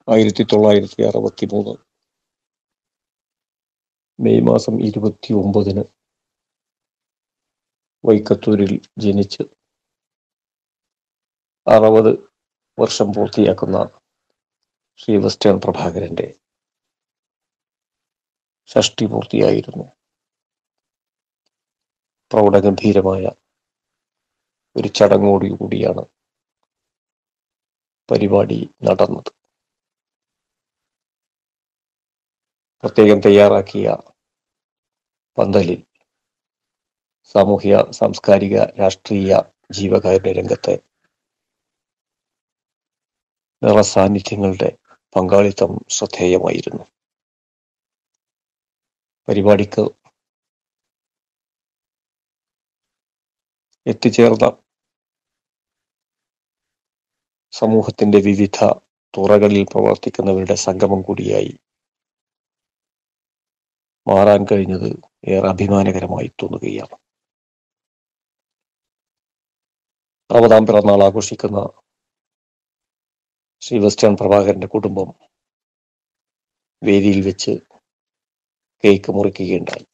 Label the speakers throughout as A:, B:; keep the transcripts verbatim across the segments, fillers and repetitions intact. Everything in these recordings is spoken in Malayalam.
A: ആയിരത്തി തൊള്ളായിരത്തി അറുപത്തി മൂന്ന് മെയ് മാസം ഇരുപത്തി ഒമ്പതിന് വൈക്കത്തൂരിൽ ജനിച്ച് അറുപത് വർഷം പൂർത്തിയാക്കുന്ന ശ്രീ വെസ്റ്റേൺ പ്രഭാകരന്റെ ഷഷ്ടി പൂർത്തിയായിരുന്നു. പ്രൗഢഗംഭീരമായ ഒരു ചടങ്ങോടുകൂടിയാണ് പരിപാടി നടന്നത്. പ്രത്യേകം തയ്യാറാക്കിയ പന്തലിൽ സാമൂഹ്യ സാംസ്കാരിക രാഷ്ട്രീയ ജീവകാരുണ്യ രംഗത്തെ നിറസാന്നിധ്യങ്ങളുടെ പങ്കാളിത്തം ശ്രദ്ധേയമായിരുന്നു. പരിപാടിക്ക് എത്തിച്ചേർന്ന സമൂഹത്തിന്റെ വിവിധ തുറകളിൽ പ്രവർത്തിക്കുന്നവരുടെ സംഗമം കൂടിയായി മാറാൻ കഴിഞ്ഞത് ഏറെ അഭിമാനകരമായി തോന്നുകയാണ്. അറുപതാം പിറന്നാൾ ആഘോഷിക്കുന്ന ശ്രീ വെസ്റ്റേൺ പ്രഭാകരന്റെ കുടുംബം വേദിയിൽ വെച്ച് കേക്ക് മുറിക്കുകയുണ്ടായി.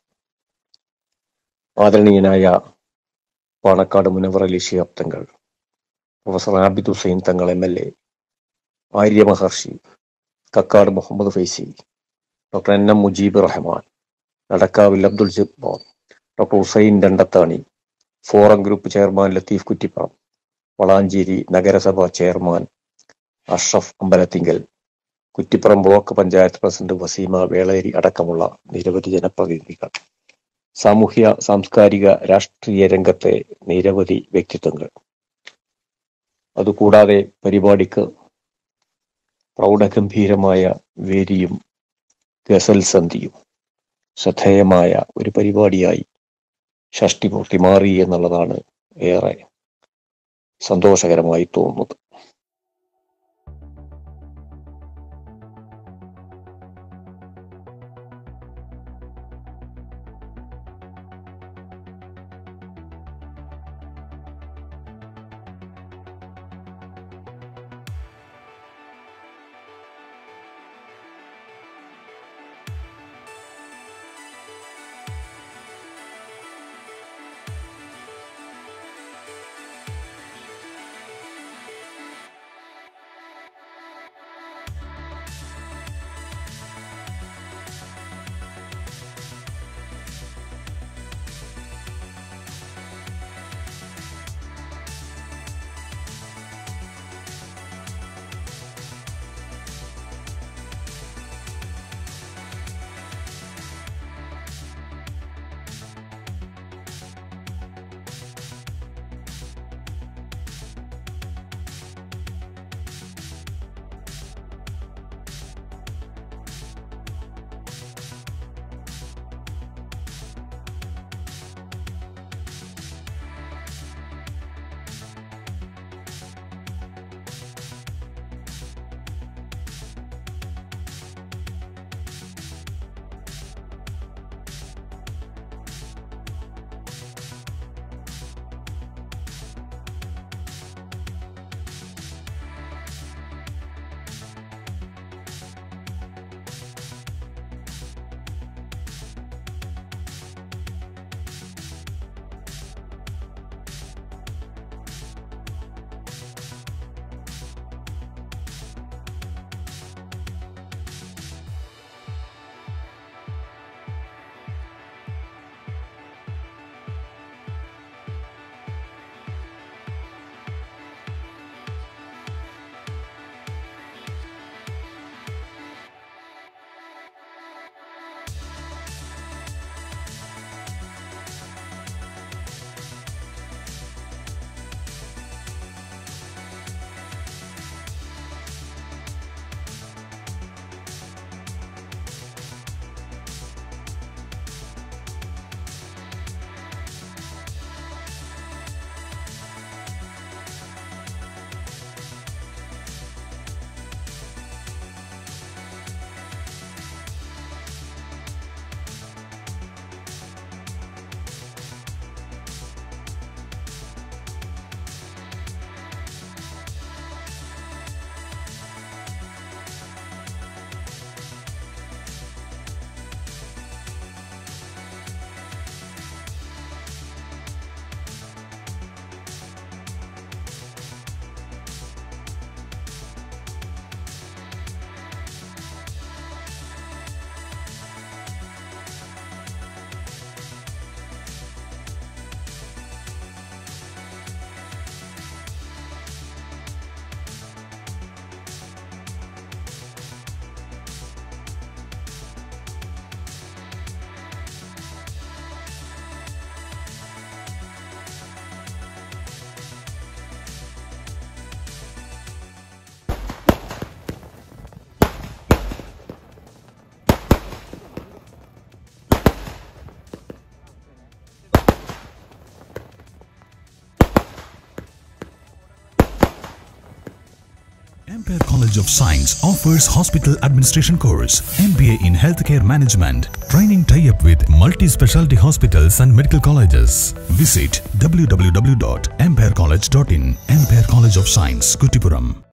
A: ആദരണീയനായ Panakkad Munavar Ali Shihab Thangal, professor Abid Hussain Thangal M L A, Arya Maharshi, Kakkad Muhammad Faizy, doctor N M Mujeeb Rahman, നടക്കാവിൽ Abdul Jabbar, doctor Hussain Randathani, forum group chairman Latheef Kuttippuram, Valanchery നഗരസഭ chairman Ashraf Ambalathingal, Kuttippuram block panchayat president Waseema Veleri അടക്കമുള്ള നിരവധി ജനപ്രതിനിധികൾ, സാമൂഹ്യ സാംസ്കാരിക രാഷ്ട്രീയ രംഗത്തെ നിരവധി വ്യക്തിത്വങ്ങൾ. അതുകൂടാതെ പരിപാടിക്ക് പ്രൗഢഗംഭീരമായ വേദിയും ഗസൽ സന്ധിയും ശ്രദ്ധേയമായ ഒരു പരിപാടിയായി ഷഷ്ടിപൂർത്തി മാറി എന്നുള്ളതാണ് ഏറെ സന്തോഷകരമായി തോന്നുന്നത്.
B: Empire College of Science offers hospital administration course, M B A in healthcare management, training tie-up with multi-specialty hospitals and medical colleges. Visit w w w dot empire college dot in. Empire College of Science, Kuttipuram.